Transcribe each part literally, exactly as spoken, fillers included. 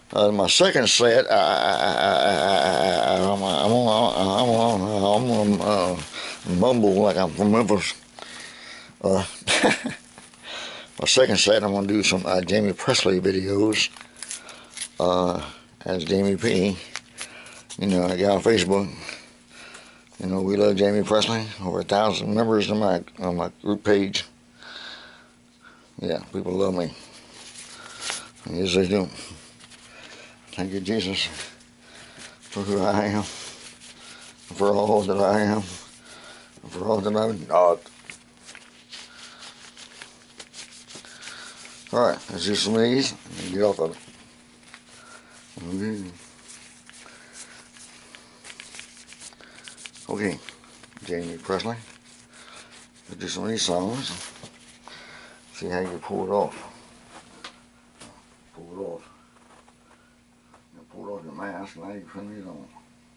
Uh, my second set, I, I, I, I, I'm, I'm on, I'm on, I'm on uh, mumble like I'm from Memphis. Uh, my second set, I'm gonna do some uh, Jamie Presley videos. Uh, as Jamie P. You know, I got on Facebook. You know, we love Jamie Presley. Over a thousand members on my on my group page. Yeah, people love me. Yes, they do. Thank you, Jesus, for who I am, for all that I am, for all that I'm not. All right, let's do some of these and get off of it. Okay, Jamie Presley. Let's do some of these songs. See how you pull it off. Pull it off. You pull off your mask, now you put it on.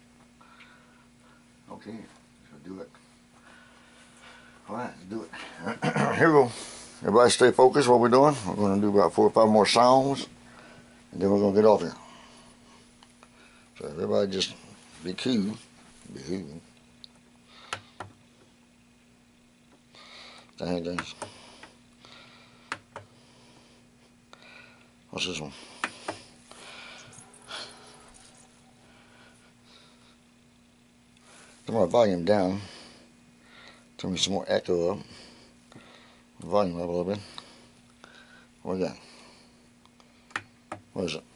Okay, so do it. All right, let's do it. Here we go. Everybody stay focused what we're doing. We're going to do about four or five more songs, and then we're going to get off here. So everybody just be cool. Be cool. Dang, dang. What's this one? Turn my volume down. Turn me some more echo up. Volume up a little bit. What is that? What is it?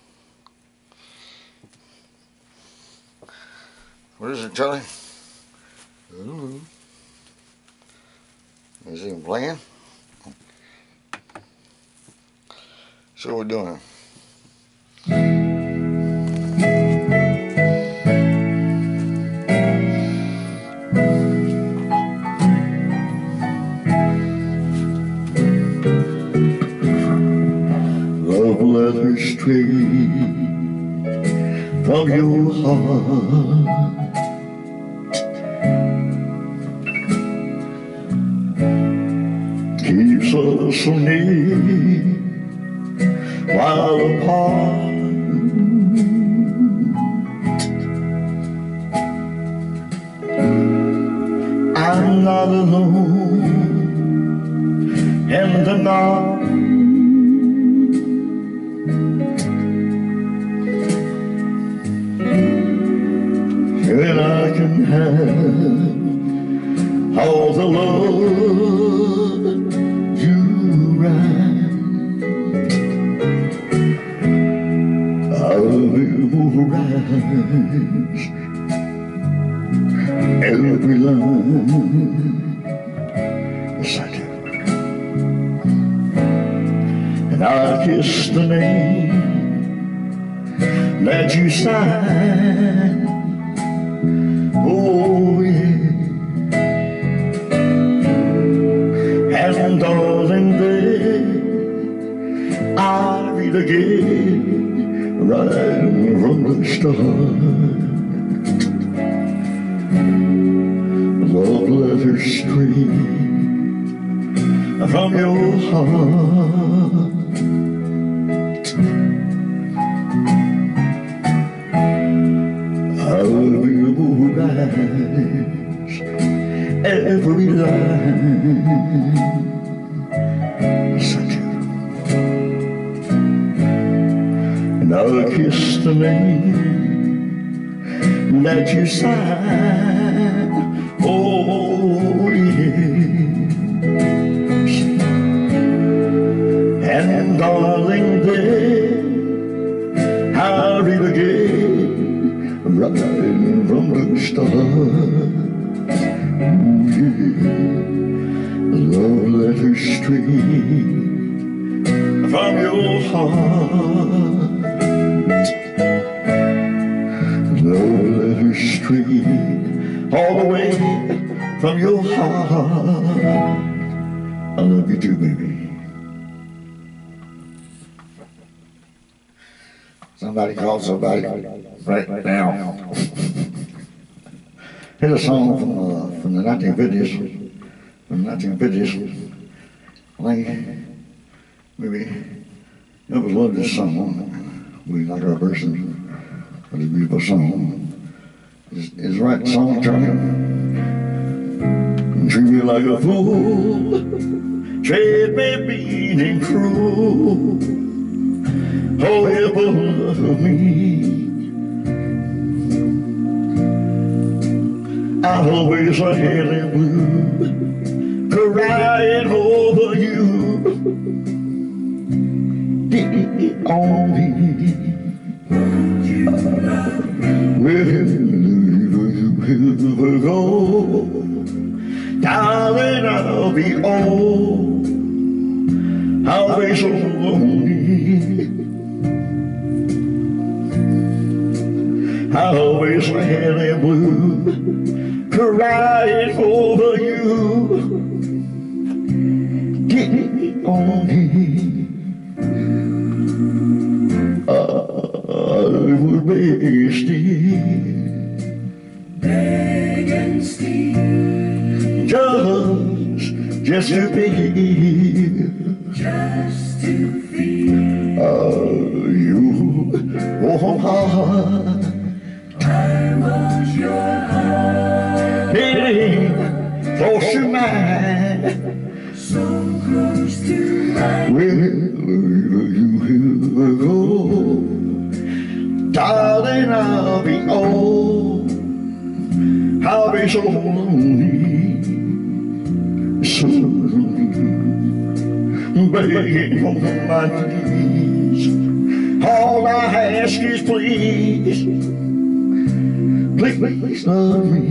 What is it, Charlie? Ooh. Is it even playing? So what we're doing. Love letters straight from your heart. Keeps us so near while apart. I'm not alone in the night. And I can have all the love you write. I will rise every line. Yes, I do. And I kiss the name that you signed. Oh, yeah. And darling, there I read again, right from the start. Love letters straight from your heart. I will rise every line. Such a, and I'll kiss the name that you signed. Oh, yes. And darling, there I'll read again, right from the start. Ooh, yeah. Love letters straight from your heart. Love letters straight all the way from your heart. I love you too, baby. Somebody called somebody right now. Here's a song from, uh, from the nineteen fifties. From the nineteen fifties. I think maybe I would love this song. We like our person. What a beautiful song. Is, is the right song, Charlie? Treat me like a fool, treat me mean and cruel. Oh, you love me. I always sad and blue, crying over you. Did on me. Wherever you go, darling, I'll be old. I'll be so lonely. I'll be sad and blue, crying over you. Get on me. I would be still, beg and steal, just, just to be here, just to feel uh, you warm heart. I was your heart, beating close to mine, so close to mine. Wherever you will go, darling, I'll be old. I'll be so lonely, so lonely, begging on my knees. All I ask is please, please love me.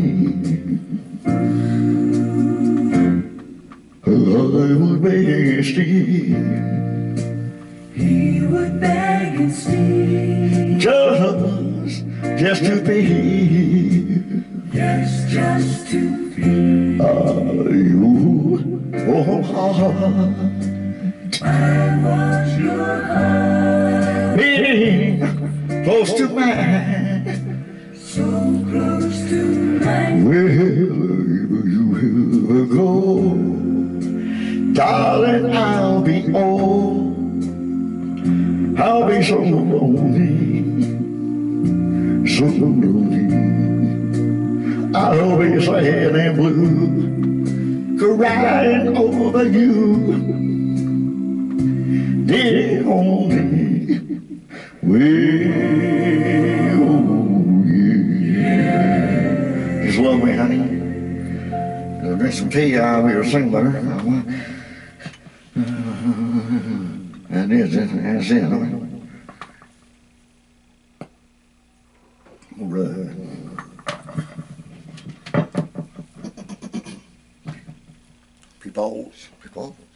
I would beg and steal, he would beg and steal, just, just to be here, just, just to feel uh, you, oh heart. I was your heart, beating close to mine, so close to mine. Wherever you will go, darling, I'll be old. I'll be so lonely, so lonely. I'll be sad and blue, crying over you. Dear only, well, yeah. Just love me, honey. Uh, drink some tea, I'll be a sing better. And that's it, that's it, honey. All right. People, people.